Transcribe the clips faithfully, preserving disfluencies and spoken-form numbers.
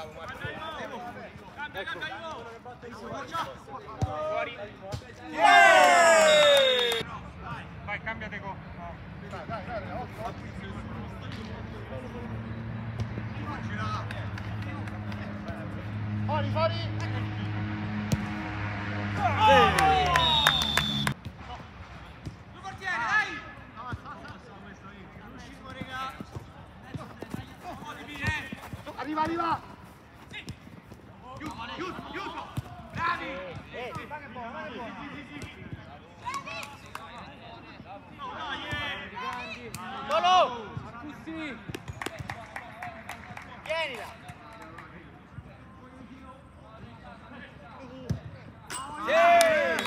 Ecco. Fuori. Yeah! Vai, cambiate go. Dai, dai, dai, fuori, fuori! Due portiere, dai! Arriva, arriva! Chiuso, chiuso, chiuso! Bravi! Eh, va che buono, va che buono! Solo! Sì! Vienila! Sì!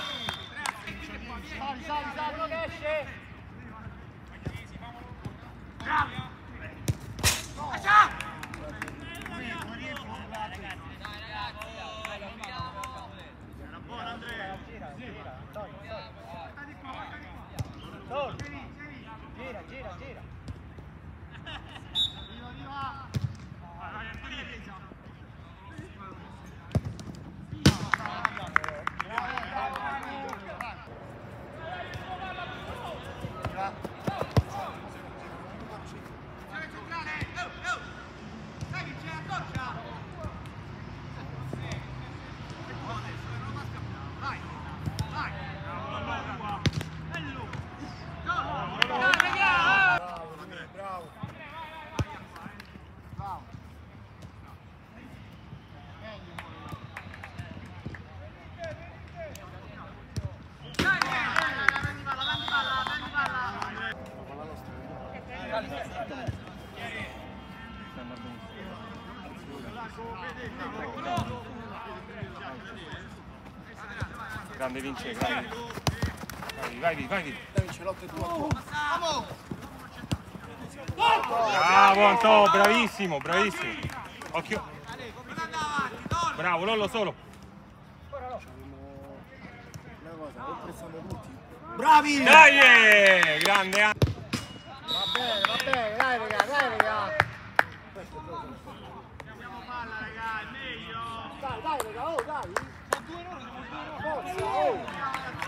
Sali, sali, sali, uno che esce! Bravo! Lascia! Era buono Andrea! Gira, gira, Tor! Gira, gira, gira! Viva, viva! Grande Vince, grande. Vai, vai, vai. Dai, ce l'ho che tu. Bravo Anto, bravissimo, bravissimo. Occhio. Bravo, Lollo solo. Bravi! Dai, grande. Va bene, va bene, dai raga, dai raga. Abbiamo palla, raga, è meglio! Dai, dai raga, oh dai. Forza, oh.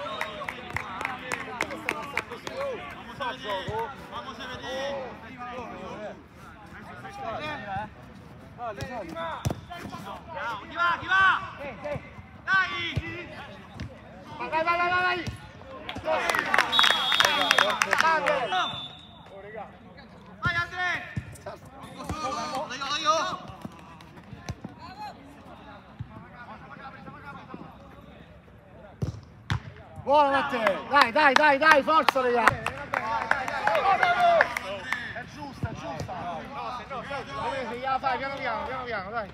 Fa gioco. Vamos a vedere! Sali, sali. Bravo, chi va, chi va? Dai! Vai, vai, vai, vai, vai. Vai Andrea! Solo! Io, io! Buono Matteo! Dai, dai, dai, dai, forza raga! È giusta, è giusta! Vedete, gliela fai piano piano, piano piano, dai!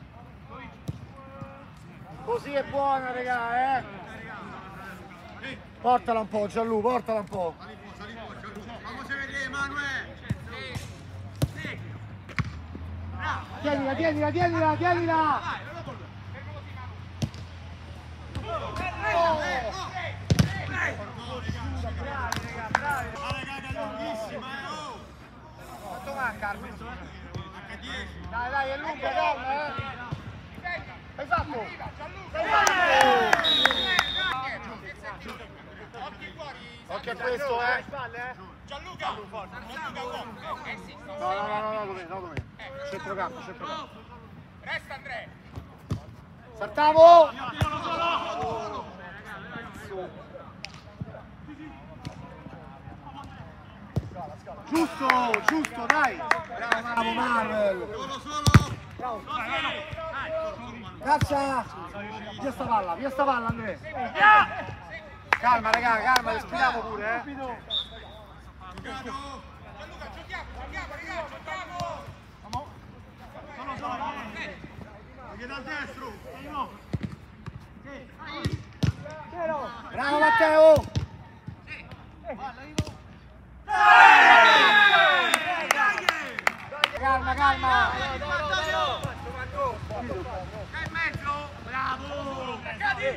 Così è buona raga, eh! Portala un po', Gianlu, portala un po'! Vamos a vedere, Manuel! Sì! Bravo! Tienila, tienila, tienila, tienila! Quanto manca al mezzo? Dai, dai, è lunga, calma, eh! Hai fatto! Hai fatto! Occhio a questo, eh! Gianluca! No, no, no, no, no, come, no, come. Centrocampo, centrocampo. Resta Andrea! Saltavo! Giusto, giusto, dai! Bravo Marvel! Solo, solo! Bravo! Caccia! Via sta palla, via sta palla Andrea! Calma raga, calma, respiriamo pure, eh! Gianluca, giochiamo, giochiamo, raga, giochiamo! Solo, solo, perché dal destro! Bravo Matteo! Calma, calma! È in mezzo! Bravo! Cadi!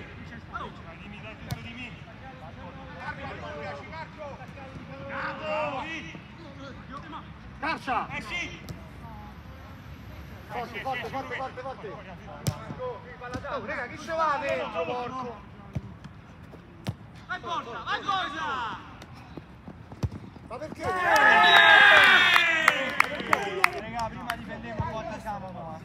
Bravo! Caccia! Eh sì! forte, forte, forte, forte, forte. Oh, raga, chi ce va dentro, porco? Vai porta, vai porta! Ma perché? Raga, prima difendevo un po' siamo qua.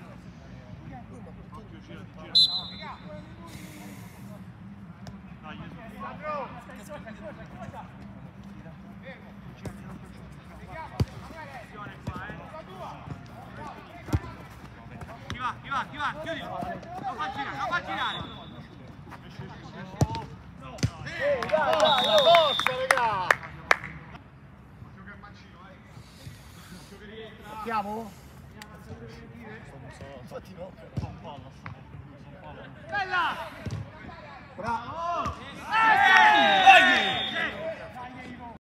Chi va, chi va, chi va, chiudi! Non fa girare, non fa girare! Dai, dai, la forza, raga! Partiamo? Bella! Bravo!